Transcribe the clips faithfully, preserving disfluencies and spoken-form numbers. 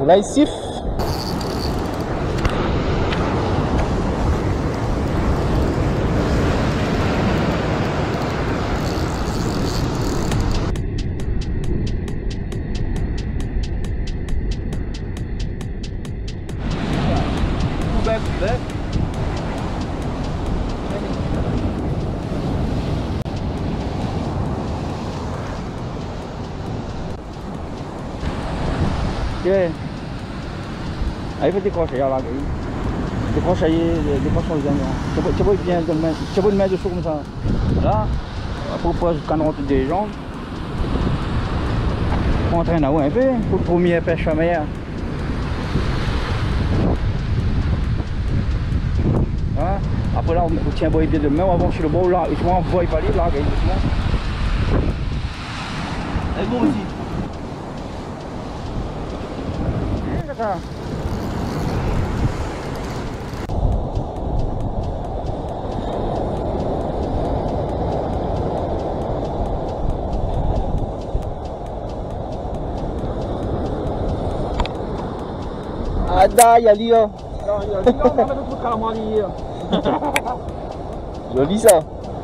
Là, il siffle. Back, back. Ok. Aí vai décrocher là, décrocher, décrocher les amis. Tu vois bien, tu vois une main dessous comme ça. Là, pour poser le canon toutes des jambes. On entraîne un peu pour le premier pêche à meilleur. Hein? Après là, on tient boy bien de main, on avance sur le bord là, et tu vois, on voit pas aller là, regarde doucement. Elle est bon aussi. D'accord. Ada, il y a Lyon. Il y a Lyon, on va mettre tout le calamar hier. Joli ça.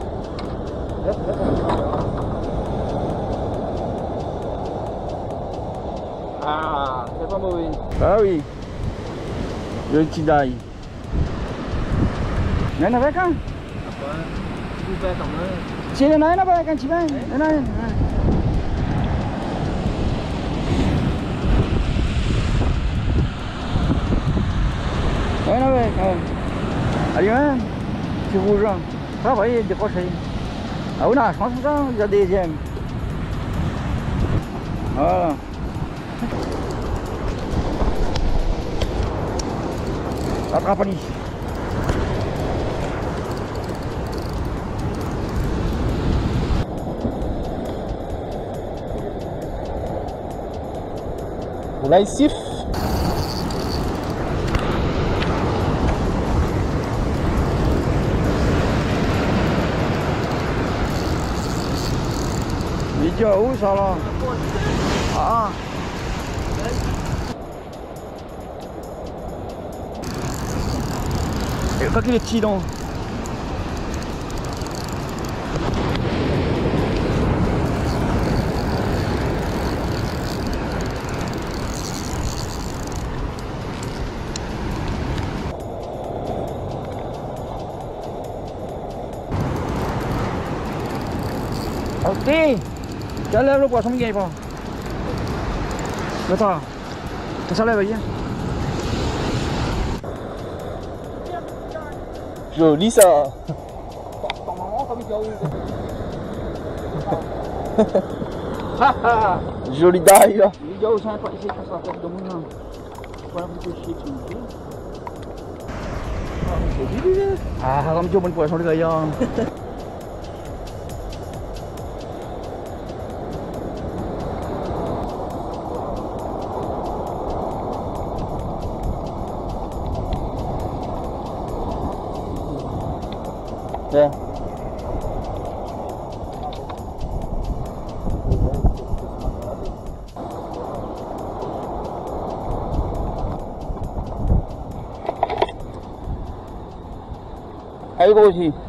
Ah, c'est pas mauvais. Ah oui. Le petit d'ail. Il y en a avec un? Tout fait quand même. Si, il y en a un avec un petit bain. Il y en a un. Il y en a avec un. Allez, hein? Tu rouge. Ça va, il décroche. Ah oui, je pense que ça, il y a des deuxième. Voilà. Attrape-lui. Là, il siffle. Il dit où ça là? Ah. Et quand il est petit donc. Ok. Quel lève le poisson, il gagne pas. Attends. Ça lève, viens. Joli ça. Ton maman, comme il y a Joli d'ail là. Il y a aussi un peu ici, ça sera fait de mon nom. Voilà, vous pouvez chier dessus. Ah, comme tu as bon poisson le gaillard. Yeah. Aí, Goji.